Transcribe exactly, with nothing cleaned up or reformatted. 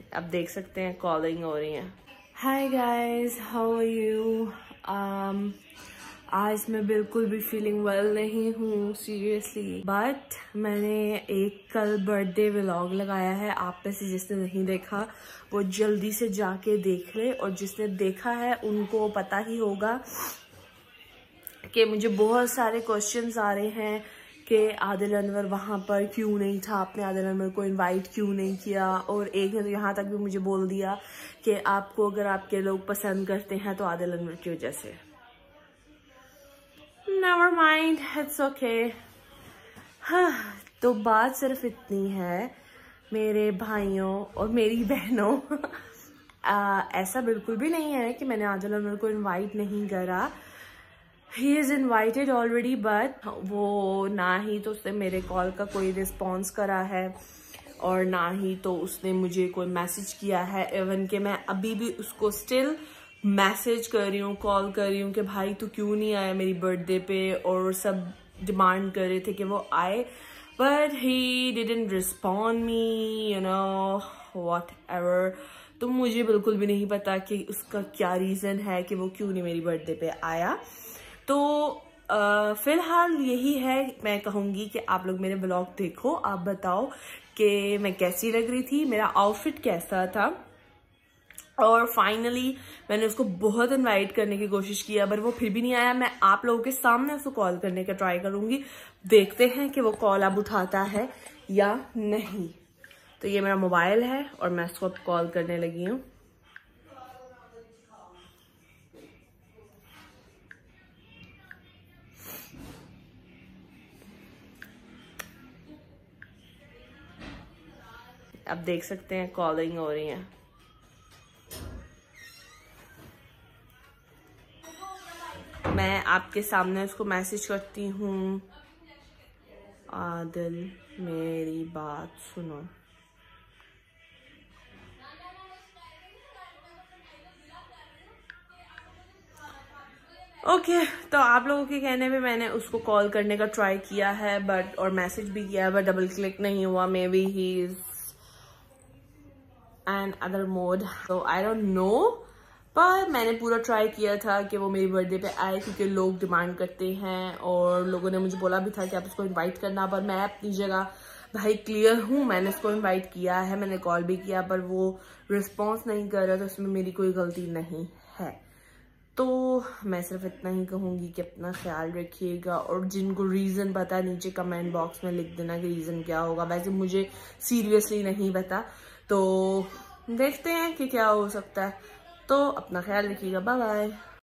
आप देख सकते हैं कॉलिंग हो रही है। Hi guys, how are you? आज मैं बिल्कुल भी फीलिंग वेल नहीं हूँ सीरियसली, बट मैंने एक कल बर्थडे व्लॉग लगाया है। आप में से जिसने नहीं देखा वो जल्दी से जाके देख ले, और जिसने देखा है उनको पता ही होगा कि मुझे बहुत सारे क्वेश्चंस आ रहे हैं कि आदिल अनवर वहाँ पर क्यों नहीं था, आपने आदिल अनवर को इनवाइट क्यों नहीं किया। और एक ने तो यहाँ तक भी मुझे बोल दिया कि आपको अगर आपके लोग पसंद करते हैं तो आदिल अनवर की वजह से। Never mind, it's okay. हाँ, तो बात सिर्फ इतनी है मेरे भाइयों और मेरी बहनों, आ, ऐसा बिल्कुल भी नहीं है कि मैंने आदिल अनवर को इनवाइट नहीं करा। He is invited already, but वो ना ही तो उसने मेरे कॉल का कोई रिस्पॉन्स करा है और ना ही तो उसने मुझे कोई मैसेज किया है। इवन कि मैं अभी भी उसको स्टिल मैसेज कर रही हूँ, कॉल कर रही हूँ कि भाई तू क्यों नहीं आया मेरी बर्थडे पे, और सब डिमांड कर रहे थे कि वो आए, but he didn't respond me, you know, whatever. तो मुझे बिल्कुल भी नहीं पता कि उसका क्या रीज़न है कि वो क्यों नहीं मेरी बर्थडे पे आया। तो फिलहाल यही है, मैं कहूँगी कि आप लोग मेरे ब्लॉग देखो, आप बताओ कि मैं कैसी लग रही थी, मेरा आउटफिट कैसा था। और फाइनली मैंने उसको बहुत इनवाइट करने की कोशिश की, पर वो फिर भी नहीं आया। मैं आप लोगों के सामने उसको कॉल करने का ट्राई करूँगी, देखते हैं कि वो कॉल अब उठाता है या नहीं। तो ये मेरा मोबाइल है और मैं उसको अब कॉल करने लगी हूँ। आप देख सकते हैं कॉलिंग हो रही है। मैं आपके सामने उसको मैसेज करती हूँ, आदिल मेरी बात सुनो। ओके okay, तो आप लोगों के कहने पे मैंने उसको कॉल करने का ट्राई किया है, बट और मैसेज भी किया है, बट डबल क्लिक नहीं हुआ। Maybe he is another mode, तो आई डोंट नो। पर मैंने पूरा ट्राई किया था कि वो मेरी बर्थडे पे आए, क्योंकि लोग डिमांड करते हैं और लोगों ने मुझे बोला भी था कि आप उसको इनवाइट करना। पर मैं अपनी जगह भाई क्लियर हूँ, मैंने उसको इनवाइट किया है, मैंने कॉल भी किया, पर वो रिस्पॉन्स नहीं कर रहा, तो उसमें मेरी कोई गलती नहीं है। तो मैं सिर्फ इतना ही कहूँगी कि अपना ख्याल रखिएगा, और जिनको रीज़न पता है नीचे कमेंट बॉक्स में लिख देना कि रीज़न क्या होगा। वैसे मुझे सीरियसली नहीं पता, तो देखते हैं कि क्या हो सकता है। तो अपना ख्याल रखिएगा, बाय बाय।